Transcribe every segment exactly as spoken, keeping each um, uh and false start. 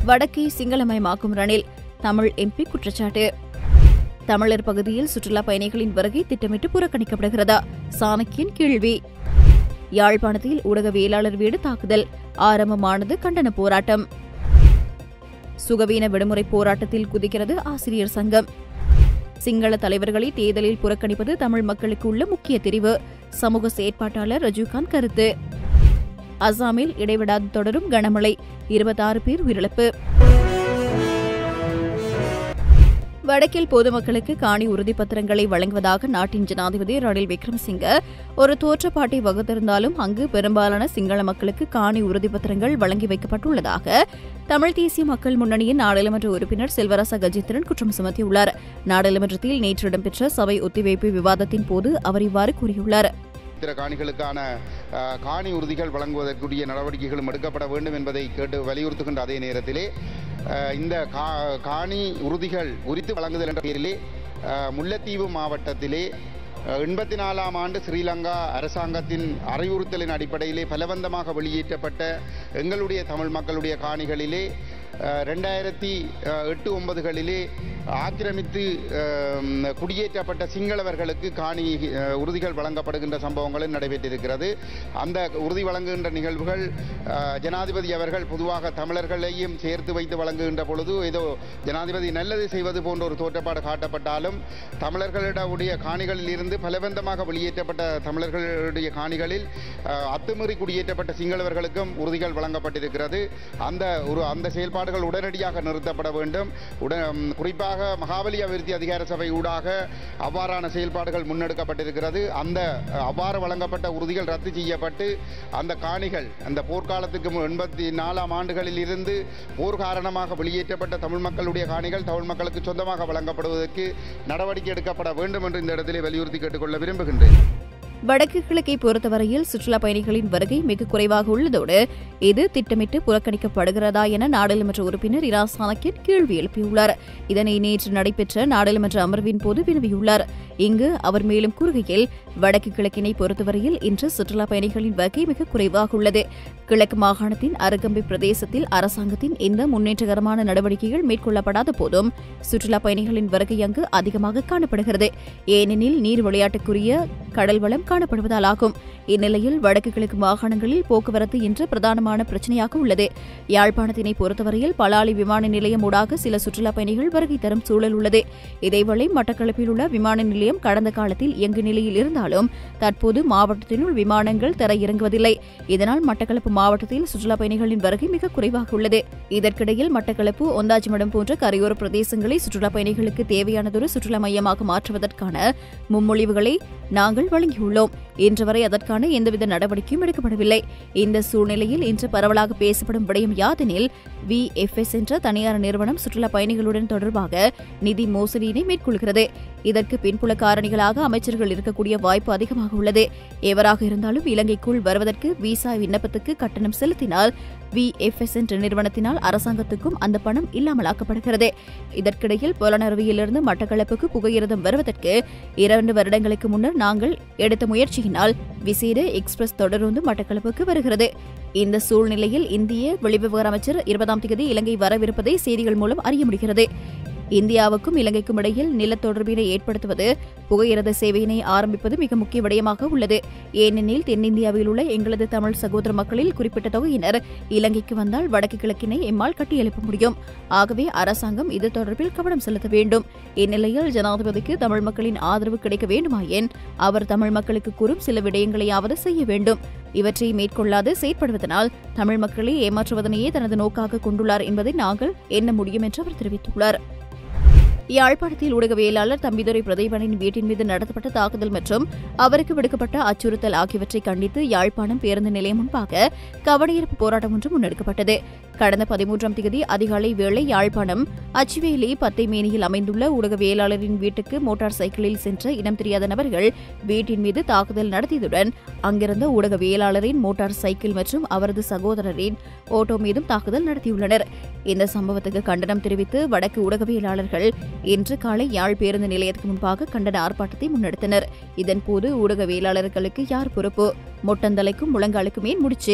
வடக்கை சிங்களமயமாக்கும் ரணில், தமிழ் எம்பி குற்றச்சாட்டு. தமிழர் பகுதியில் சுற்றுலா பயணிகளின் வருகை திட்டமிட்டு புறக்கணிக்கப்படுகிறதா? சாணக்கியன் கேள்வி. யாழ்ப்பாணத்தில் ஊடகவியலாளர் வீடு தாக்குதல், ஆரம்பமானது கண்டன போராட்டம். சுகவீன விடுமுறை போராட்டத்தில் குதிக்கிறது ஆசிரியர் சங்கம். சிங்கள தலைவர்களை தேர்தலில் புறக்கணிப்பது தமிழ் மக்களுக்கு உள்ள முக்கிய தெரிவு, சமூக செயற்பாட்டாளர் ரஜினிகாந்த் கருத்து. அசாமில் இடைவிடாது தொடரும் கனமழை, இருபத்தாறு பேர் உயிரிழப்பு. வடக்கில் பொதுமக்களுக்கு காணி உறுதிப்பத்திரங்களை வழங்குவதாக நாட்டின் ஜனாதிபதி ரணில் விக்ரமசிங்க ஒரு தோற்றப்பாட்டை வகுத்திருந்தாலும் அங்கு பெரும்பாலான சிங்கள மக்களுக்கு காணி உறுதிப்பத்திரங்கள் வழங்கி வைக்கப்பட்டுள்ளதாக தமிழ் தேசிய மக்கள் முன்னணியின் நாடாளுமன்ற உறுப்பினர் செல்வராச கஜேந்திரன் குற்றம் சுமத்தியுள்ளார். நாடாளுமன்றத்தில் நேற்று இடம்பெற்ற சபை ஒத்திவைப்பு விவாதத்தின் போது அவர் இவ்வாறு கூறியுள்ளார். காணிகளுக்கான காணி உறுதிகள் வழங்குவதற்குரிய நடவடிக்கைகளும் எடுக்கப்பட வேண்டும் என்பதை கேட்டு வலியுறுத்துகின்ற அதே நேரத்திலே இந்த காணி உறுதிகள் உரித்து வழங்குதல் என்ற பெயரிலே முல்லைத்தீவு மாவட்டத்திலே எண்பத்தி நாலாம் ஆண்டு ஸ்ரீலங்கா அரசாங்கத்தின் அறிவுறுத்தலின் அடிப்படையிலே பலவந்தமாக வெளியேற்றப்பட்ட எங்களுடைய தமிழ் மக்களுடைய காணிகளிலே ரெண்டாயிரத்தி எட்டு ஒன்பதுகளிலே ஆக்கிரமித்து குடியேற்றப்பட்ட சிங்களவர்களுக்கு காணி உறுதிகள் வழங்கப்படுகின்ற சம்பவங்களும் நடைபெற்றிருக்கிறது. அந்த உறுதி வழங்குகின்ற நிகழ்வுகள் ஜனாதிபதி அவர்கள் பொதுவாக தமிழர்களையும் சேர்த்து வைத்து வழங்குகின்ற பொழுது ஏதோ ஜனாதிபதி நல்லது செய்வது போன்ற ஒரு தோற்றப்பாடு காட்டப்பட்டாலும் தமிழர்களுடைய காணிகளில் இருந்து பலவந்தமாக வெளியேற்றப்பட்ட தமிழர்களுடைய காணிகளில் அத்துமீறி குடியேற்றப்பட்ட சிங்களவர்களுக்கும் உறுதிகள் வழங்கப்பட்டிருக்கிறது. அந்த ஒரு அந்த செயல்பாடுகள் உடனடியாக நிறுத்தப்பட வேண்டும். குறிப்பாக மகாபலி அபிவிருத்தி அதிகார சபை ஊடாக அவ்வாறான செயல்பாடுகள் முன்னெடுக்கப்பட்டிருக்கிறது. அந்த அவ்வாறு வழங்கப்பட்ட உறுதிகள் ரத்து செய்யப்பட்டு அந்த காணிகள் அந்த போர்க்காலத்துக்கு எண்பத்தி நாலாம் ஆண்டுகளில் இருந்து போர் காரணமாக வெளியேற்றப்பட்ட தமிழ் மக்களுடைய காணிகள் தமிழ் மக்களுக்கு சொந்தமாக வழங்கப்படுவதற்கு நடவடிக்கை எடுக்கப்பட வேண்டும் என்று இந்த இடத்திலே வலியுறுத்தி கேட்டுக்கொள்ள விரும்புகின்றேன். வடக்கு கிழக்கை பொறுத்தவரையில் சுற்றுலா பயணிகளின் வருகை மிக குறைவாக உள்ளதோடு இது திட்டமிட்டு புறக்கணிக்கப்படுகிறதா என நாடாளுமன்ற உறுப்பினர் இரா சாணக்கியன் கேள்வி எழுப்பியுள்ளார். இதனை நேற்று நடைபெற்ற நாடாளுமன்ற அமர்வின் போது வினவியுள்ளார். இங்கு அவர் மேலும் கூறுகையில், வடக்கு கிழக்கினை பொறுத்தவரையில் இன்று சுற்றுலா பயணிகளின் வருகை மிக குறைவாக உள்ளது. கிழக்கு மாகாணத்தின் அருகம்பை பிரதேசத்தில் அரசாங்கத்தின் எந்த முன்னேற்றகரமான நடவடிக்கைகள் மேற்கொள்ளப்படாத போதும் சுற்றுலா பயணிகளின் வருகை அங்கு அதிகமாக காணப்படுகிறது. ஏனெனில் நீர் விளையாட்டுக்குரிய கடல் வளம் காணப்படுவதால் ஆகும். இந்நிலையில் வடக்கு கிழக்கு மாகாணங்களில் போக்குவரத்து இன்று பிரதானமான பிரச்சினையாக உள்ளது. யாழ்ப்பாணத்தினை பொறுத்தவரையில் பலாலி விமான நிலையம் ஊடாக சில சுற்றுலா பயணிகள் வருகை தரும் சூழல் உள்ளது. இதேவேளை மட்டக்களப்பில் உள்ள விமான நிலையம் கடந்த காலத்தில் இயங்கு நிலையில் இருந்தாலும் தற்போது மாவட்டத்தினுள் விமானங்கள் தரையிறங்குவதில்லை. இதனால் மட்டக்களப்பு மாவட்டத்தில் சுற்றுலா பயணிகளின் வருகை மிக குறைவாக உள்ளது. இதற்கிடையில் மட்டக்களப்பு ஒந்தாஜிமடம் போன்ற கரையோர பிரதேசங்களை சுற்றுலா பயணிகளுக்கு தேவையானதொரு சுற்றுலா மையமாக மாற்றுவதற்கான முன்மொழிவுகளை நாங்கள் வழங்கியுள்ளோம். இன்று வரை அதற்கான எந்தவித நடவடிக்கையும் எடுக்கப்படவில்லை. இந்த சூழ்நிலையில் இன்று பரவலாக பேசப்படும் விடயம் யாதெனில், வி எஃப் எஸ் என்ற தனியார் நிறுவனம் சுற்றுலா பயணிகளுடன் தொடர்பாக நிதி மோசடியினை மேற்கொள்கிறது. இதற்கு பின்புல காரணிகளாக அமைச்சர்கள் இருக்கக்கூடிய வாய்ப்பு அதிகமாக உள்ளது. எவராக இருந்தாலும் இலங்கைக்குள் வருவதற்கு விசா விண்ணப்பத்துக்கு கட்டணம் செலுத்தினால் வி எஃப் எஸ் என்ற நிறுவனத்தினால் அரசாங்கத்துக்கும் அந்த பணம் இல்லாமலாக்கப்படுகிறது. இதற்கிடையில் புலனறுவியிலிருந்து மட்டக்களப்புக்கு புகையிரதம் வருவதற்கு இரண்டு வருடங்களுக்கு முன்னர் நாங்கள் எடுத்த முயற்சியினால் விசேட எக்ஸ்பிரஸ் தொடர்ந்து மட்டக்களப்புக்கு வருகிறது. இந்த சூழ்நிலையில் இந்திய வெளிவிவகார அமைச்சர் இருபதாம் தேதி இலங்கை வரவிருப்பதை செய்திகள் மூலம் அறிய முடிகிறது. இந்தியாவுக்கும் இலங்கைக்கும் இடையில் நிலத்தொடர்பினை ஏற்படுத்துவது, புகையிரத சேவையினை ஆரம்பிப்பது மிக முக்கிய விடயமாக உள்ளது. ஏனெனில் தென்னிந்தியாவில் உள்ள எங்களது தமிழ் சகோதர மக்களில் குறிப்பிட்ட தொகையினர் இலங்கைக்கு வந்தால் வடக்கு கிழக்கினை எம்மால் கட்டியெழுப்ப முடியும். ஆகவே அரசாங்கம் இது தொடர்பில் கவனம் செலுத்த வேண்டும். இந்நிலையில் ஜனாதிபதிக்கு தமிழ் மக்களின் ஆதரவு கிடைக்க வேண்டுமாயின் அவர் தமிழ் மக்களுக்கு கூறும் சில விடயங்களையாவது செய்ய வேண்டும். இவற்றை மேற்கொள்ளாது செயற்படுவதனால் தமிழ் மக்களை ஏமாற்றுவதனையே தனது நோக்காக கொண்டுள்ளார் என்பதை நாங்கள் எண்ண முடியும் என்று அவர் தெரிவித்துள்ளார். யாழ்ப்பாணத்தில் ஊடகவியலாளர் தம்பிதுரை பிரதீபனின் வீட்டின் மீது நடத்தப்பட்ட தாக்குதல் மற்றும் அவருக்கு விடுக்கப்பட்ட அச்சுறுத்தல் ஆகியவற்றை கண்டித்து யாழ்ப்பாணம் பேருந்து நிலையம் முன்பாக கவனஈர்ப்பு போராட்டம் ஒன்று முன்னெடுக்கப்பட்டது. கடந்த பதிமூன்றாம் தேதி அதிகாலை வேளை யாழ்ப்பாணம் அச்சுவேலி பத்தைமேனியில் அமைந்துள்ள ஊடகவியலாளரின் வீட்டுக்கு மோட்டார் சைக்கிளில் சென்ற இனம் தெரியாத நபர்கள் வீட்டின் மீது தாக்குதல் நடத்தியதுடன் அங்கிருந்த ஊடகவியலாளரின் மோட்டார் சைக்கிள் மற்றும் அவரது சகோதரரின் ஓட்டோ மீதும் தாக்குதல் நடத்தியுள்ளனர். இந்த சம்பவத்துக்கு கண்டனம் தெரிவித்து வடக்கு ஊடகவியலாளர்கள் இன்று காலை யாழ் பேருந்து நிலையத்துக்கு முன்பாக கண்டன ஆர்ப்பாட்டத்தை முன்னெடுத்தனர். இதன்போது ஊடகவியலாளர்களுக்கு யார் பொறுப்பு, மொட்டந்தலைக்கும் முழங்காலுக்கும் ஏன் முடிச்சு,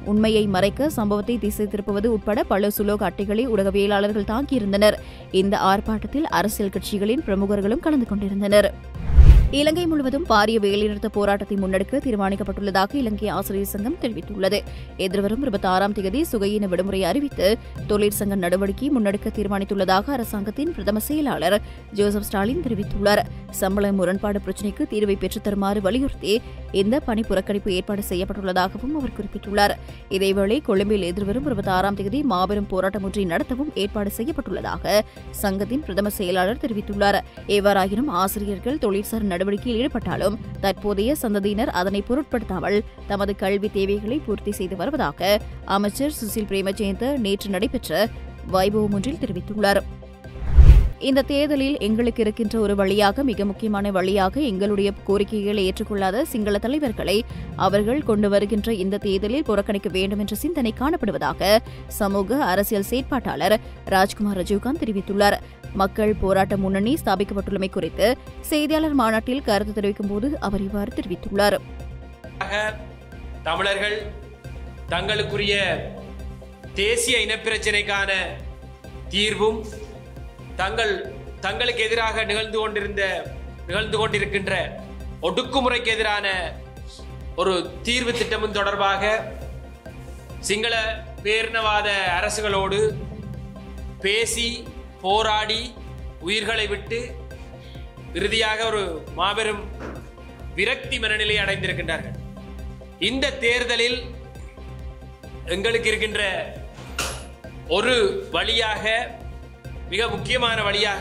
உண்மையை மறைக்க சம்பவத்தை திசை திருப்புவது உட்பட பல சுலோக அட்டைகளை ஊடகவியலாளர்கள் தாக்கியிருந்தனர். இந்த ஆர்ப்பாட்டத்தில் அரசியல் கட்சிகளின் பிரமுகர்களும் கலந்து கொண்டிருந்தனர். இலங்கை முழுவதும் பாரிய வேலைநிறுத்த போராட்டத்தை முன்னெடுக்க தீர்மானிக்கப்பட்டுள்ளதாக இலங்கை ஆசிரியர் சங்கம் தெரிவித்துள்ளது. எதிர்வரும் இருபத்தி ஆறாம் தேதி சுகையின விடுமுறை அறிவித்து தொழிற்சங்க நடவடிக்கை முன்னெடுக்க தீர்மானித்துள்ளதாக அரசாங்கத்தின் பிரதம செயலாளர் ஜோசப் ஸ்டாலின் தெரிவித்துள்ளார். சம்பள முரண்பாடு பிரச்சினைக்கு தீர்வை பெற்றுத் தருமாறு வலியுறுத்தி இந்த பணி புறக்கணிப்பு ஏற்பாடு செய்யப்பட்டுள்ளதாகவும் அவர் குறிப்பிட்டுள்ளார். இதேவேளை கொழும்பில் எதிர்வரும் இருபத்தி ஆறாம் தேதி மாபெரும் போராட்டம் ஒன்றை நடத்தவும் ஏற்பாடு செய்யப்பட்டுள்ளதாக சங்கத்தின் பிரதம செயலாளர் தெரிவித்துள்ளார். எவ்வாறாயினும் ஆசிரியர்கள் தொழிற்சார் நடவடிக்கையில் ஈடுபட்டாலும் தற்போதைய சந்ததியினர் அதனை பொருட்படுத்தாமல் தமது கல்வி தேவைகளை பூர்த்தி செய்து வருவதாக அமைச்சர் சுசில் பிரேமஜயந்த நேற்று நடைபெற்ற வைபவம் ஒன்றில் தெரிவித்துள்ளார். இந்த தேர்தலில் எங்களுக்கு இருக்கின்ற ஒரு வழியாக மிக முக்கியமான வழியாக எங்களுடைய கோரிக்கைகளை ஏற்றுக்கொள்ளாத சிங்கள தலைவர்களை அவர்கள் கொண்டு வருகின்ற இந்த தேர்தலில் புறக்கணிக்க வேண்டும் என்ற சிந்தனை காணப்படுவதாக சமூக அரசியல் செயற்பாட்டாளர் ராஜ்குமார் ரஜீவ்காந்த் தெரிவித்துள்ளார். மக்கள் போராட்ட முன்னணி ஸ்தாபிக்கப்பட்டுள்ளமை குறித்து செய்தியாளர் மாநாட்டில் கருத்து தெரிவிக்கும் போது அவர் இவ்வாறு தெரிவித்துள்ளார். தமிழர்கள் தங்களுக்குரிய தேசிய இனப்பிரச்சினைக்கான தீர்வும் தங்கள் தங்களுக்கு எதிராக நிகழ்ந்து கொண்டிருந்த நிகழ்ந்து கொண்டிருக்கின்ற ஒடுக்குமுறைக்கு எதிரான ஒரு தீர்வு திட்டமும் தொடர்பாக சிங்கள பேரினவாத அரசுகளோடு பேசி போராடி உயிர்களை விட்டு இறுதியாக ஒரு மாபெரும் விரக்தி மனநிலை அடைந்திருக்கின்றார்கள். இந்த தேர்தலில் எங்களுக்கு இருக்கின்ற ஒரு வழியாக, மிக முக்கியமான வழியாக,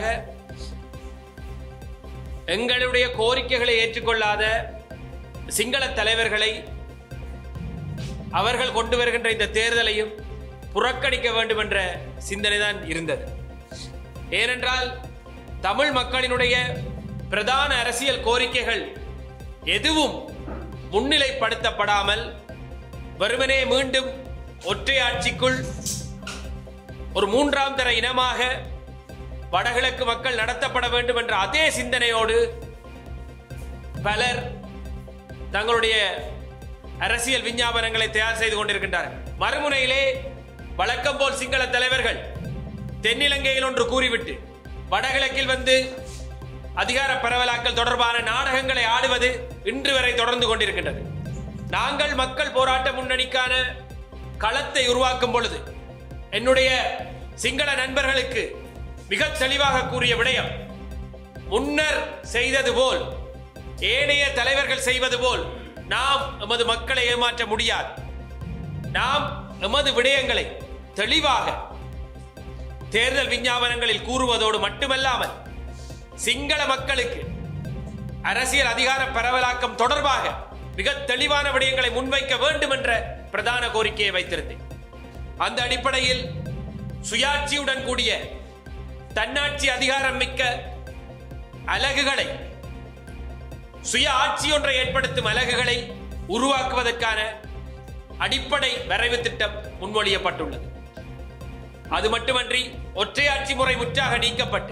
எங்களுடைய கோரிக்கைகளை ஏற்றுக்கொள்ளாத சிங்கள தலைவர்களை அவர்கள் கொண்டு வருகின்ற இந்த தேர்தலையும் புறக்கணிக்க வேண்டும் என்ற சிந்தனை தான் இருந்தது. ஏனென்றால் தமிழ் மக்களினுடைய பிரதான அரசியல் கோரிக்கைகள் எதுவும் முன்னிலைப்படுத்தப்படாமல் வெறுமனே மீண்டும் ஒற்றை ஆட்சிக்குள் ஒரு மூன்றாம் தர இனமாக வடகிழக்கு மக்கள் நடத்தப்பட வேண்டும் என்ற அதே சிந்தனையோடு பலர் தங்களுடைய அரசியல் விஞ்ஞாபனங்களை தயார் செய்து கொண்டிருக்கின்றார்கள். மறுமுனையிலே வழக்கம் போல் சிங்கள தலைவர்கள் தென்னிலங்கையில் ஒன்று கூறிவிட்டு வடகிழக்கில் வந்து அதிகார பரவலாக்கல் தொடர்பான நாடகங்களை ஆடுவது இன்று வரை தொடர்ந்து கொண்டிருக்கின்றது. நாங்கள் மக்கள் போராட்ட முன்னணிக்கான களத்தை உருவாக்கும் பொழுது என்னுடைய சிங்கள நண்பர்களுக்கு மிக தெளிவாக கூறிய விடயம், முன்னர் செய்தது போல் ஏனைய தலைவர்கள் செய்வது போல் நாம் எமது மக்களை ஏமாற்ற முடியாது. நாம் எமது விடயங்களை தெளிவாக தேர்தல் விஞ்ஞாபனங்களில் கூறுவதோடு மட்டுமல்லாமல் சிங்கள மக்களுக்கு அரசியல் அதிகார பரவலாக்கம் தொடர்பாக மிக தெளிவான விடயங்களை முன்வைக்க வேண்டும் என்ற பிரதான கோரிக்கையை வைத்திருந்தேன். அந்த அடிப்படையில் சுயாட்சியுடன் கூடிய தன்னாட்சி அதிகாரம் மிக்க அலகுகளை, சுய ஆட்சி ஒன்றை ஏற்படுத்தும் அலகுகளை உருவாக்குவதற்கான அடிப்படை வரைவு திட்டம் முன்மொழியப்பட்டுள்ளது. அது மட்டுமன்றி ஒற்றையாட்சி முறை முற்றாக நீக்கப்பட்டு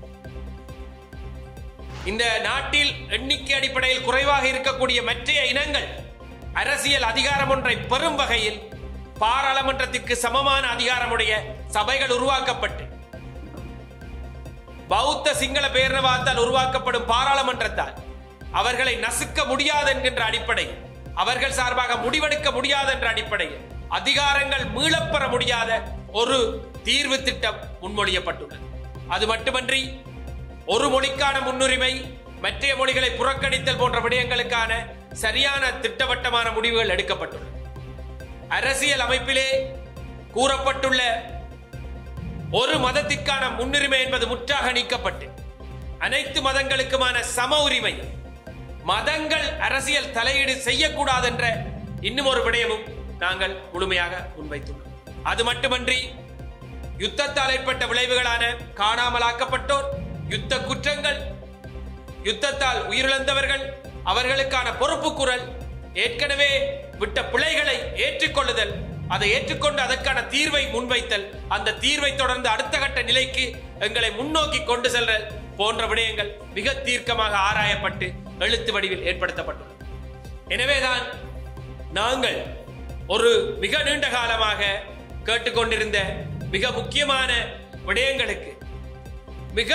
இந்த நாட்டில் எண்ணிக்கை அடிப்படையில் குறைவாக இருக்கக்கூடிய மற்றைய இனங்கள் அரசியல் அதிகாரம் ஒன்றை பெறும் வகையில் பாராளுமன்றத்திற்கு சமமான அதிகாரமுடைய சபைகள் உருவாக்கப்பட்டு பௌத்த சிங்கள பேரினவாதத்தால் உருவாக்கப்படும் பாராளுமன்றத்தால் அவர்களை நசுக்க முடியாது என்கின்ற அடிப்படையில், அவர்கள் சார்பாக முடிவெடுக்க முடியாது என்ற அடிப்படையில் அதிகாரங்கள் மீளப்பெற முடியாத ஒரு தீர்வு திட்டம் முன்மொழியப்பட்டுள்ளது. அது மட்டுமன்றி ஒரு மொழிக்கான முன்னுரிமை, மற்ற மொழிகளை புறக்கணித்தல் போன்ற விடயங்களுக்கான சரியான திட்டவட்டமான முடிவுகள் எடுக்கப்பட்டுள்ளது. அரசியல் அமைப்பிலே கூறப்பட்டுள்ள ஒரு மதத்திற்கான முன்னுரிமை என்பது முற்றாக நீக்கப்பட்டு அனைத்து மதங்களுக்குமான சம உரிமை, மதங்கள் அரசியல் தலையீடு செய்யக்கூடாது என்ற இன்னும் ஒரு விடயமும் நாங்கள் முழுமையாக முன்வைத்துள்ளோம். அது மட்டுமன்றி யுத்தத்தால் ஏற்பட்ட விளைவுகளான காணாமலாக்கப்பட்டோர், யுத்த குற்றங்கள், யுத்தத்தால் உயிரிழந்தவர்கள், அவர்களுக்கான பொறுப்பு குரல், ஏற்கனவே விட்ட பிழைகளை ஏற்றுக்கொள்ளுதல், அதை ஏற்றுக்கொண்டு அதற்கான தீர்வை முன்வைத்தல், அந்த தீர்வை தொடர்ந்து அடுத்த கட்ட நிலைக்கு எங்களை முன்னோக்கி கொண்டு செல்தல் போன்ற விடயங்கள் மிக தீர்க்கமாக ஆராயப்பட்டு எழுத்து வடிவில் ஏற்படுத்தப்பட்டுள்ளது. எனவேதான் நாங்கள் ஒரு மிக நீண்ட காலமாக கேட்டுக்கொண்டிருந்த மிக முக்கியமான விடயங்களுக்கு மிக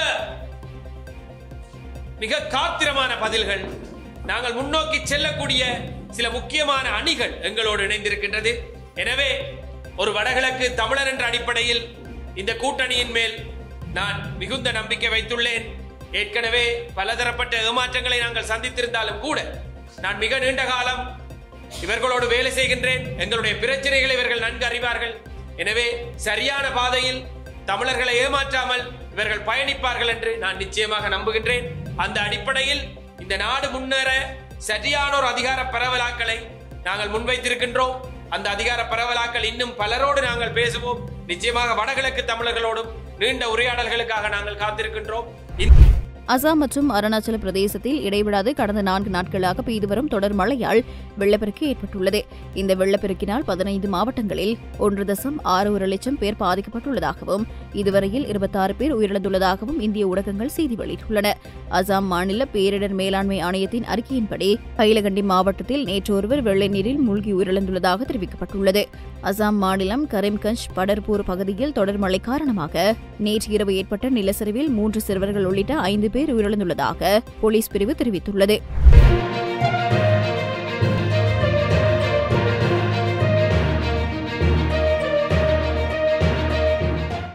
மிக காத்திரமான பதில்கள், நாங்கள் முன்னோக்கி செல்லக்கூடிய சில முக்கியமான அணிகள் எங்களோடு இணைந்திருக்கின்றது. எனவே ஒரு வடகிழக்கு தமிழர் என்ற அடிப்படையில் இந்த கூட்டணியின் மேல் நான் மிகுந்த நம்பிக்கை வைத்துள்ளேன். ஏற்கனவே பலதரப்பட்ட ஏமாற்றங்களை நாங்கள் சந்தித்திருந்தாலும் கூட நான் மிக நீண்ட காலம் இவர்களோடு வேலை செய்கின்றேன். எங்களுடைய பிரச்சனைகளை இவர்கள் நன்கு அறிவார்கள். எனவே சரியான பாதையில் தமிழர்களை ஏமாற்றாமல் இவர்கள் பயணிப்பார்கள் என்று நான் நிச்சயமாக நம்புகின்றேன். அந்த அடிப்படையில் இந்த நாடு முன்னேற சரியான ஒரு அதிகார பரவலாக்களை நாங்கள் முன்வைத்திருக்கின்றோம். அந்த அதிகார பரவலாக்கள் இன்னும் பலரோடு நாங்கள் பேசுவோம். நிச்சயமாக வடகிழக்கு தமிழர்களோடும் நீண்ட உரையாடல்களுக்காக நாங்கள் காத்திருக்கின்றோம். அசாம் மற்றும் அருணாச்சல பிரதேசத்தில் இடைவிடாது கடந்த நான்கு நாட்களாக பெய்து வரும் தொடர் மழையால் வெள்ளப்பெருக்கு ஏற்பட்டுள்ளது. இந்த வெள்ளப்பெருக்கினால் பதினைந்து மாவட்டங்களில் ஒன்று தசம் ஆறு ஒரு லட்சம் பேர் பாதிக்கப்பட்டுள்ளதாகவும் இதுவரையில் இருபத்தாறு பேர் உயிரிழந்துள்ளதாகவும் இந்திய ஊடகங்கள் செய்தி வெளியிட்டுள்ளன. அசாம் மாநில பேரிடர் மேலாண்மை ஆணையத்தின் அறிக்கையின்படி ஹைலகண்டி மாவட்டத்தில் நேற்று ஒருவர் வெள்ள நீரில் மூழ்கி உயிரிழந்துள்ளதாக தெரிவிக்கப்பட்டுள்ளது. அசாம் மாநிலம் கரீம்கஞ்ச் படர்பூர் பகுதியில் தொடர் மழை காரணமாக நேற்று இரவு ஏற்பட்ட நிலச்சரிவில் மூன்று சிறுவர்கள் உள்ளிட்ட ஐந்து பேர் உயிரிழந்துள்ளதாக போலீஸ் பிரிவு தெரிவித்துள்ளது.